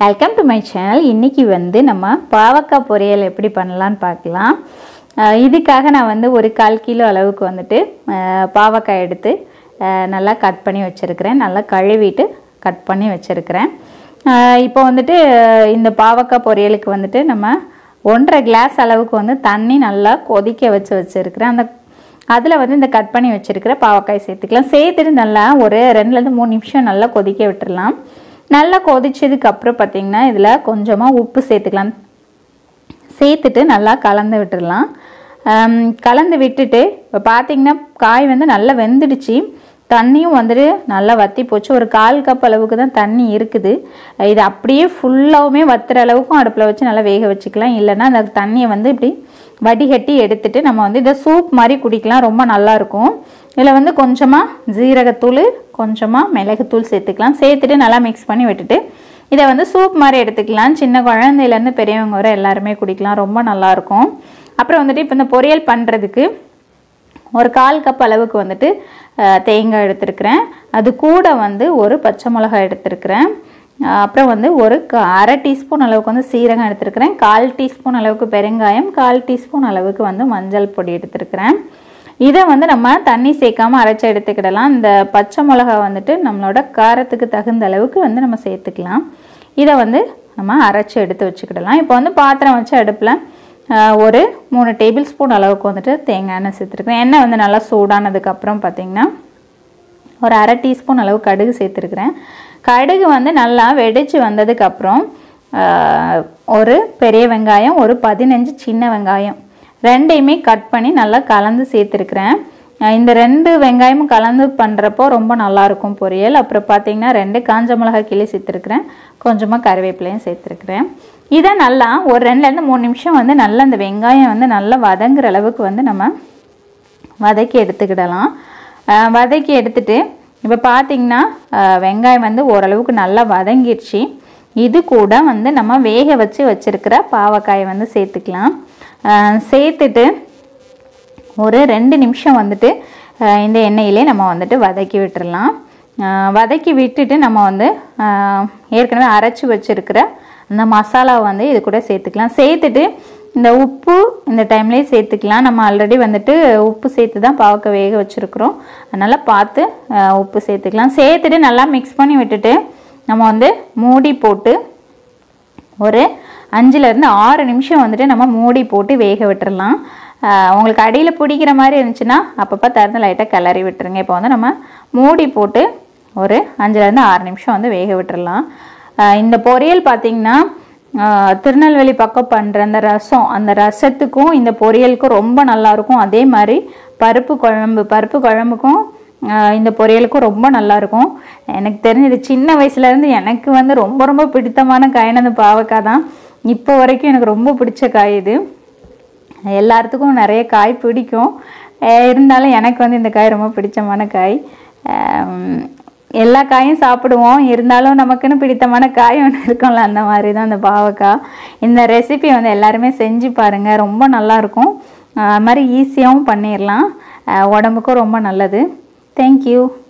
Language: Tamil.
Welcome to my channel. இன்றைக்கி நம்ம பாவக்காய் பொரியல் எப்படி பண்ணலான்னு பார்க்கலாம். இதுக்காக நான் ஒரு 1/4 கிலோ அளவுக்கு பாவக்காய் எடுத்து நல்லா கட் பண்ணி வச்சுருக்கிறேன். நல்லா கழுவிட்டு கட் பண்ணி வச்சுருக்கிறேன். இப்போ இந்த பாவக்காய் பொரியலுக்கு நம்ம 1.5 கிளாஸ் அளவுக்கு தண்ணி நல்லா கொதிக்க வச்சுருக்கிறேன். அதில் இந்த கட் பண்ணி வச்சுருக்கிற பாவக்காய் சேர்த்துக்கலாம். சேர்த்துட்டு நல்லா ஒரு 2-3 நிமிஷம் நல்லா கொதிக்க விட்டுடலாம். நல்லா கொதிச்சதுக்கு அப்புறம் பார்த்திங்கன்னா இதில் கொஞ்சமாக உப்பு சேர்த்துக்கலாம். சேர்த்துட்டு நல்லா கலந்து விட்டுடலாம். கலந்து விட்டுட்டு இப்போ பார்த்திங்கன்னா காய் நல்லா வெந்துடுச்சு. தண்ணியும் நல்லா வற்றி போச்சு. ஒரு 1/4 கப் அளவுக்கு தான் தண்ணி இருக்குது. இது அப்படியே ஃபுல்லாகவுமே வத்துற அளவுக்கும் அடுப்பில் வச்சு நல்லா வேக வச்சுக்கலாம். இல்லைன்னா அந்த தண்ணியை இப்படி வடிகட்டி எடுத்துட்டு நம்ம இதை சூப் மாதிரி குடிக்கலாம். ரொம்ப நல்லாயிருக்கும். இதில் கொஞ்சமாக ஜீரகத்தூள், கொஞ்சமாக மிளகுத்தூள் சேர்த்துக்கலாம். சேர்த்துட்டு நல்லா மிக்ஸ் பண்ணி விட்டுட்டு இதை சூப் மாதிரி எடுத்துக்கலாம். சின்ன குழந்தையிலேருந்து பெரியவங்க வரை எல்லாருமே குடிக்கலாம். ரொம்ப நல்லாயிருக்கும். அப்புறம் இப்போ இந்த பொரியல் பண்ணுறதுக்கு ஒரு 1/4 கப் அளவுக்கு தேங்காய் எடுத்துருக்கிறேன். அது கூட ஒரு பச்சை மிளகாய் எடுத்துருக்கிறேன். அப்புறம் ஒரு 1/2 டீஸ்பூன் அளவுக்கு சீரகம் எடுத்துருக்கிறேன். 1/4 டீஸ்பூன் அளவுக்கு பெருங்காயம், 1/4 டீஸ்பூன் அளவுக்கு மஞ்சள் பொடி எடுத்துருக்கிறேன். இதை நம்ம தண்ணி சேர்க்காமல் அரைச்சி எடுத்துக்கிடலாம். இந்த பச்சை மிளகா நம்மளோட காரத்துக்கு தகுந்த அளவுக்கு நம்ம சேர்த்துக்கலாம். இதை நம்ம அரைச்சி எடுத்து வச்சுக்கிடலாம். இப்போ பாத்திரம் வச்சு அடுப்பில் ஒரு 3 டேபிள் ஸ்பூன் அளவுக்கு தேங்காய் எண்ணெய் சேர்த்துருக்கிறேன். எண்ணெய் நல்லா சூடானதுக்கப்புறம் பார்த்திங்கன்னா ஒரு 1/2 டீஸ்பூன் அளவு கடுகு சேர்த்துருக்கிறேன். கடுகு நல்லா வெடித்து வந்ததுக்கப்புறம் ஒரு பெரிய வெங்காயம், ஒரு 15 சின்ன வெங்காயம் ரெண்டையுமே கட் பண்ணி நல்லா கலந்து சேர்த்துருக்கிறேன். இந்த 2 வெங்காயமும் கலந்து பண்ணுறப்போ ரொம்ப நல்லாயிருக்கும் பொரியல். அப்புறம் பார்த்திங்கன்னா 2 காஞ்ச மிளகாய் கிள்ளி சேர்த்துருக்கிறேன். கொஞ்சமாக கருவேப்பிலையும் சேர்த்துருக்கிறேன். இதை நல்லா ஒரு 2-3 நிமிஷம் நல்லா இந்த வெங்காயம் நல்லா வதங்குற அளவுக்கு நம்ம வதக்கி எடுத்துக்கிடலாம். வதக்கி எடுத்துட்டு இப்போ பார்த்திங்கன்னா வெங்காயம் ஓரளவுக்கு நல்லா வதங்கிடுச்சு. இது கூட நம்ம வேக வச்சுருக்கிற பாவக்காயை சேர்த்துக்கலாம். சேர்த்துட்டு ஒரு 2 நிமிஷம் இந்த எண்ணெயிலே நம்ம வதக்கி விட்டுடலாம். வதக்கி விட்டுட்டு நம்ம ஏற்கனவே அரைச்சி வச்சுருக்கிற அந்த மசாலாவை இது கூட சேர்த்துக்கலாம். சேர்த்துட்டு இந்த உப்பு இந்த டைம்லேயே சேர்த்துக்கலாம். நம்ம ஆல்ரெடி உப்பு சேர்த்து தான் பாவக்காய் வேக வச்சுருக்குறோம். அதனால் பார்த்து உப்பு சேர்த்துக்கலாம். சேர்த்துட்டு நல்லா மிக்ஸ் பண்ணி விட்டுட்டு நம்ம மூடி போட்டு ஒரு 5-6 நிமிஷம் நம்ம மூடி போட்டு வேக விட்டுடலாம். உங்களுக்கு அடியில் பிடிக்கிற மாதிரி இருந்துச்சுன்னா அப்பப்போ திறந்து லைட்டாக கிளறி விட்டுருங்க. இப்போ நம்ம மூடி போட்டு ஒரு 5-6 நிமிஷம் வேக விட்டுடலாம். இந்த பொரியல் பார்த்திங்கன்னா திருநெல்வேலி பக்கம் பண்ணுற அந்த ரசத்துக்கும் இந்த பொரியலுக்கும் ரொம்ப நல்லாயிருக்கும். அதே மாதிரி பருப்பு குழம்புக்கும் இந்த பொரியலுக்கும் ரொம்ப நல்லாயிருக்கும். எனக்கு தெரிஞ்சது சின்ன வயசுலேருந்து எனக்கு ரொம்ப ரொம்ப பிடித்தமான காய்னு அந்த பாவக்காய் தான். இப்போ வரைக்கும் எனக்கு ரொம்ப பிடிச்ச காய் இது. எல்லாத்துக்கும் நிறைய காய் பிடிக்கும். இருந்தாலும் எனக்கு இந்த காய் ரொம்ப பிடிச்சமான காய். எல்லா காயும் சாப்பிடுவோம். இருந்தாலும் நமக்குன்னு பிடித்தமான காய் ஒன்று இருக்கும்ல, அந்த மாதிரி தான் அந்த பாவக்காய். இந்த ரெசிபி எல்லாருமே செஞ்சு பாருங்கள். ரொம்ப நல்லாயிருக்கும். அது மாதிரி ஈஸியாகவும் பண்ணிடலாம். உடம்புக்கும் ரொம்ப நல்லது. தேங்க்யூ.